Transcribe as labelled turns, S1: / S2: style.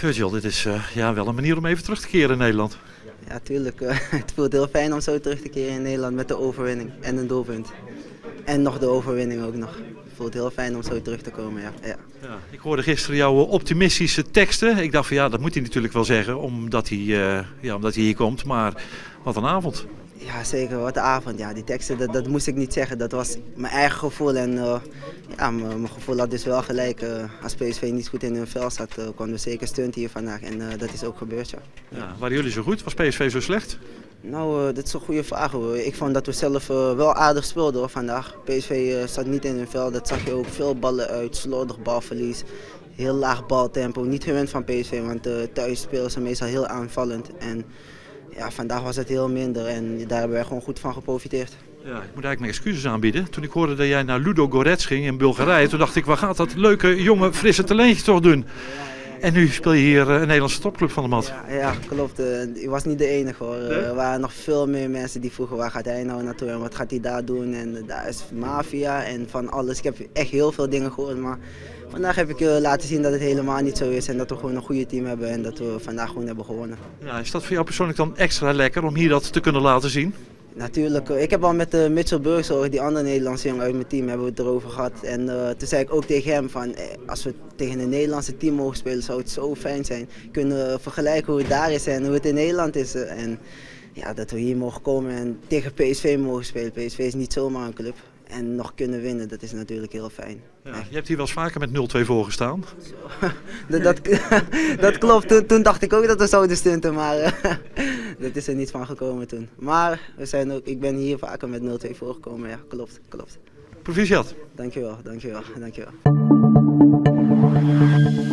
S1: Virgil, dit is ja, wel een manier om even terug te keren in Nederland.
S2: Ja, tuurlijk. Het voelt heel fijn om zo terug te keren in Nederland met de overwinning en een doelpunt. En nog de overwinning ook nog. Het voelt heel fijn om zo terug te komen, ja.
S1: Ja, ik hoorde gisteren jouw optimistische teksten. Ik dacht van ja, dat moet hij natuurlijk wel zeggen, omdat hij hier komt. Maar wat een avond.
S2: Ja, zeker. Wat een avond. Ja, die teksten, dat moest ik niet zeggen. Dat was mijn eigen gevoel. En ja, mijn gevoel had dus wel gelijk. Als PSV niet goed in hun vel zat, konden we zeker stunten hier vandaag. En dat is ook gebeurd, ja.
S1: Ja, waren jullie zo goed? Was PSV zo slecht?
S2: Nou, dat is een goede vraag hoor. Ik vond dat we zelf wel aardig speelden hoor, vandaag. PSV zat niet in hun vel. Dat zag je ook. Veel ballen uit, slordig balverlies. Heel laag baltempo. Niet gewend van PSV, want thuis spelen ze meestal heel aanvallend. En ja, vandaag was het heel minder en daar hebben wij gewoon goed van geprofiteerd.
S1: Ja, ik moet eigenlijk mijn excuses aanbieden. Toen ik hoorde dat jij naar Ludogorets ging in Bulgarije, toen dacht ik, waar gaat dat leuke, jonge, frisse talentje toch doen? En nu speel je hier een Nederlandse topclub van de mat.
S2: Ja, klopt. Ik was niet de enige hoor.
S1: Nee?
S2: Er waren nog veel meer mensen die vroegen waar gaat hij nou naartoe en wat gaat hij daar doen. En daar is maffia en van alles. Ik heb echt heel veel dingen gehoord, maar vandaag heb ik laten zien dat het helemaal niet zo is. En dat we gewoon een goede team hebben en dat we vandaag gewoon hebben gewonnen.
S1: Ja, is dat voor jou persoonlijk dan extra lekker om hier dat te kunnen laten zien?
S2: Natuurlijk. Ik heb al met Mitchell Burgzorg, die andere Nederlandse jongen uit mijn team, hebben we het erover gehad. En toen zei ik ook tegen hem van, als we tegen een Nederlandse team mogen spelen, zou het zo fijn zijn. Kunnen vergelijken hoe het daar is en hoe het in Nederland is. En ja, dat we hier mogen komen en tegen PSV mogen spelen. PSV is niet zomaar een club. En nog kunnen winnen, dat is natuurlijk heel fijn.
S1: Ja, je hebt hier wel eens vaker met 0-2 voorgestaan.
S2: Dat klopt, toen dacht ik ook dat we zouden stunten, maar dat is er niet van gekomen toen. Maar ik ben hier vaker met 0-2 voorgekomen, ja, klopt.
S1: Proficiat.
S2: Dankjewel.